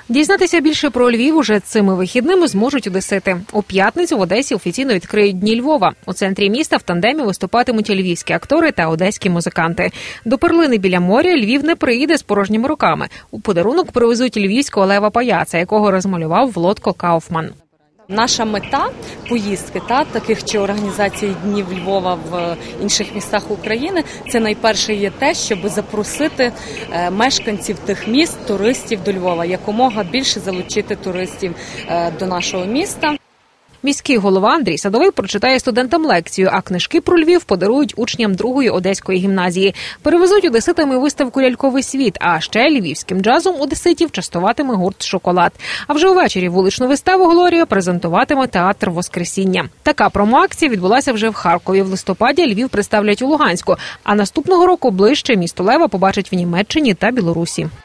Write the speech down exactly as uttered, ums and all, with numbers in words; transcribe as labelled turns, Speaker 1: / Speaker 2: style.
Speaker 1: Дізнатися більше про Львів уже цими вихідними зможуть одесити. У п'ятницю в Одесі офіційно відкриють Дні Львова. У центрі міста в тандемі виступатимуть львівські актори та одеські музиканти. До перлини біля моря Львів не приїде з порожніми руками. У подарунок привезуть львівського лева паяца, якого розмалював Володко Кауфман.
Speaker 2: Наша мета поїздки та таких чи організацій Днів Львова в інших містах України – це найперше є те, щоб запросити мешканців тих міст, туристів до Львова, якомога більше залучити туристів до нашого міста.
Speaker 1: Міський голова Андрій Садовий прочитає студентам лекцію, а книжки про Львів подарують учням другої одеської гімназії. Перевезуть одеситами виставку «Ляльковий світ», а ще львівським джазом одеситів частуватиме гурт «Шоколад». А вже увечері вуличну виставу «Глорія» презентуватиме театр «Воскресіння». Така промо-акція відбулася вже в Харкові. В листопаді Львів представлять у Луганську, а наступного року ближче місто Лева побачать в Німеччині та Білорусі.